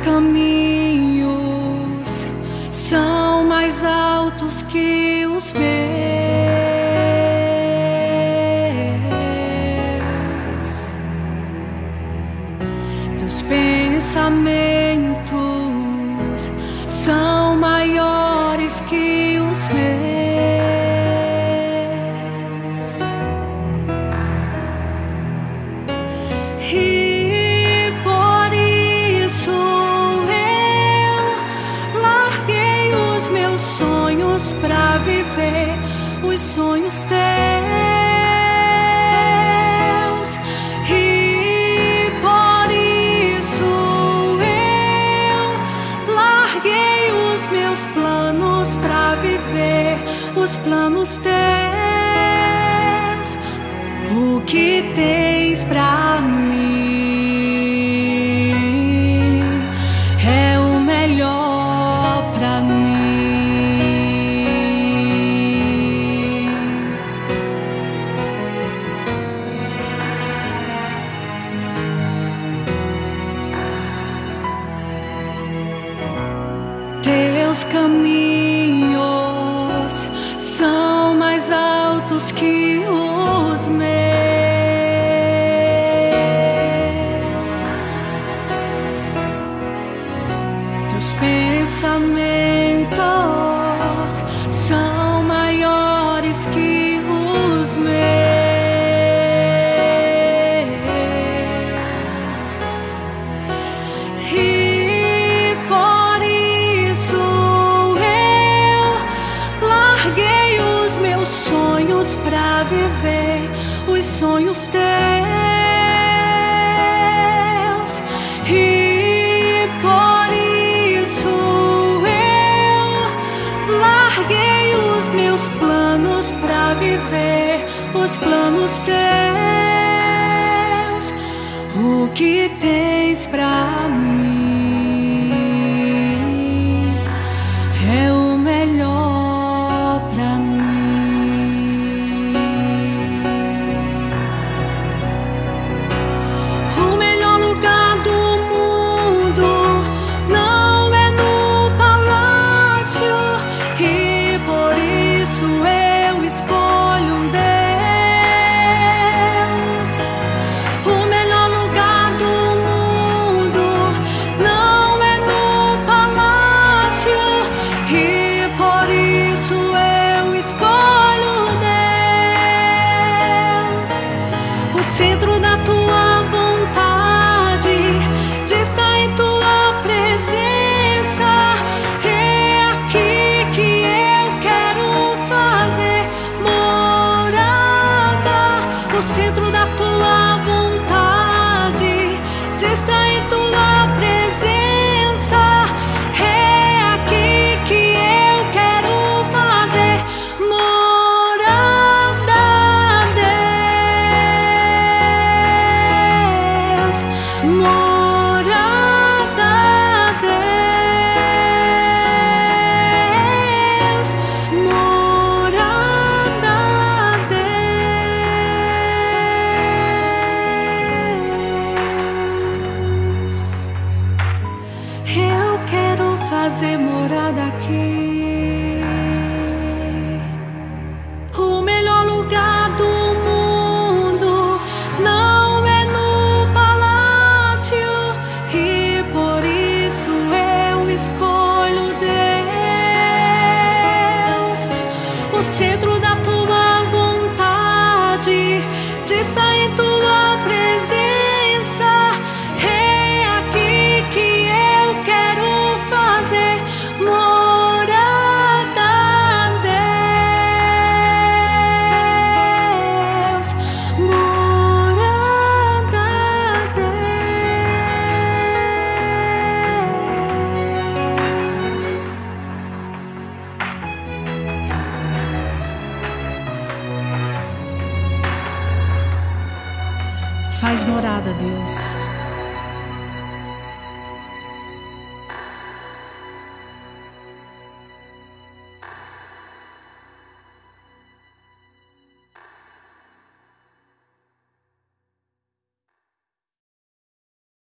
caminhos são mais altos que os meus. Teus pensamentos são maiores que os meus. E por isso eu larguei os meus sonhos pra viver os sonhos teus. E por isso eu larguei os meus planos pra viver os planos teus. O que tens pra mim é o melhor pra mim. Teus caminhos são mais altos que os meus. Teus pensamentos são maiores que os meus. E por isso eu larguei os meus sonhos pra viver os sonhos teus. E por isso eu larguei os meus planos pra viver os planos teus. O que tens pra mim é o melhor pra mim. O melhor lugar do mundo não é no palácio, e por isso eu escolho um Deus. O melhor lugar do mundo não é no palácio, e por isso eu escolho Deus. O centro da tua vontade de estar em tua presença. É aqui que eu quero fazer morada. O centro da tua vontade de estar em tua presença. É aqui que eu quero fazer morada, Deus. Morada, Deus. Morada, Deus. Eu quero fazer morada aqui. O melhor lugar do mundo não é no palácio, e por isso eu escolho Deus. O centro da tua vontade de estar em tua presença. É aqui que eu quero fazer morada, Deus. Morada, Deus. Faz morada, Deus.